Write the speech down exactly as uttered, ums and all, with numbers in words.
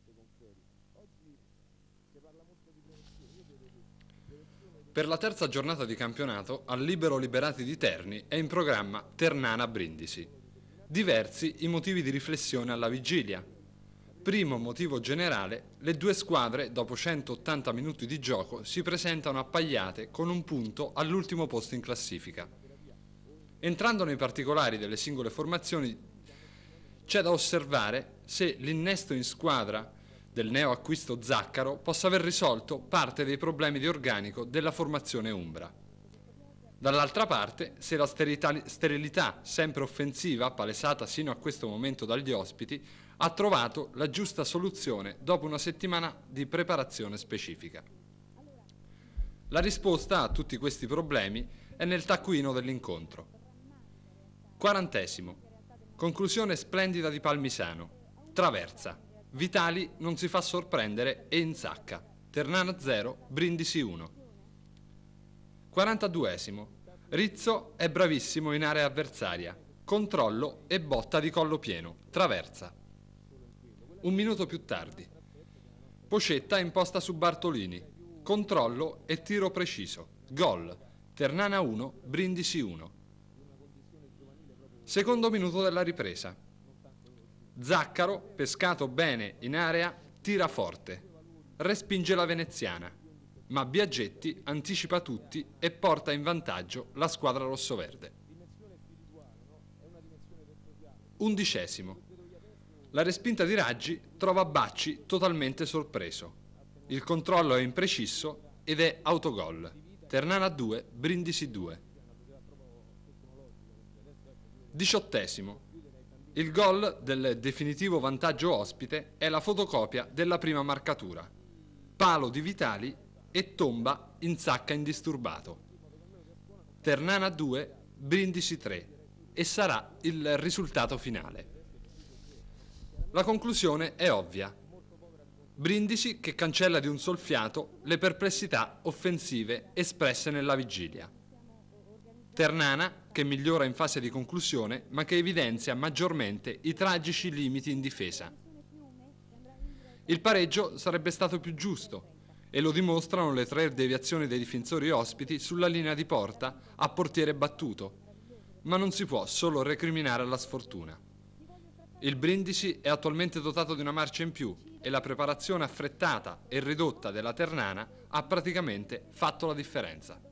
Per la terza giornata di campionato, al Libero Liberati di Terni è in programma Ternana-Brindisi. Diversi i motivi di riflessione alla vigilia. Primo motivo generale, le due squadre, dopo centottanta minuti di gioco, si presentano appagliate con un punto all'ultimo posto in classifica. Entrando nei particolari delle singole formazioni, c'è da osservare se l'innesto in squadra del neoacquisto Zaccaro possa aver risolto parte dei problemi di organico della formazione umbra. Dall'altra parte, se la sterilità sempre offensiva, palesata sino a questo momento dagli ospiti, ha trovato la giusta soluzione dopo una settimana di preparazione specifica. La risposta a tutti questi problemi è nel taccuino dell'incontro. Quarantesimo. Conclusione splendida di Palmisano. Traversa. Vitali non si fa sorprendere e insacca. Ternana zero, Brindisi uno. quarantaduesimo. Rizzo è bravissimo in area avversaria. Controllo e botta di collo pieno. Traversa. Un minuto più tardi. Pocetta imposta su Bartolini. Controllo e tiro preciso. Gol. Ternana uno, Brindisi uno. Secondo minuto della ripresa. Zaccaro, pescato bene in area, tira forte. Respinge la veneziana, ma Biaggetti anticipa tutti e porta in vantaggio la squadra rossoverde. Undicesimo. La respinta di Raggi trova Bacci totalmente sorpreso. Il controllo è impreciso ed è autogol. Ternana due, Brindisi due. Diciottesimo. Il gol del definitivo vantaggio ospite è la fotocopia della prima marcatura. Palo di Vitali e Tomba insacca indisturbato. Ternana due, Brindisi tre e sarà il risultato finale. La conclusione è ovvia. Brindisi che cancella di un sol fiato le perplessità offensive espresse nella vigilia. Ternana che migliora in fase di conclusione ma che evidenzia maggiormente i tragici limiti in difesa. Il pareggio sarebbe stato più giusto e lo dimostrano le tre deviazioni dei difensori ospiti sulla linea di porta a portiere battuto, ma non si può solo recriminare alla sfortuna. Il Brindisi è attualmente dotato di una marcia in più e la preparazione affrettata e ridotta della Ternana ha praticamente fatto la differenza.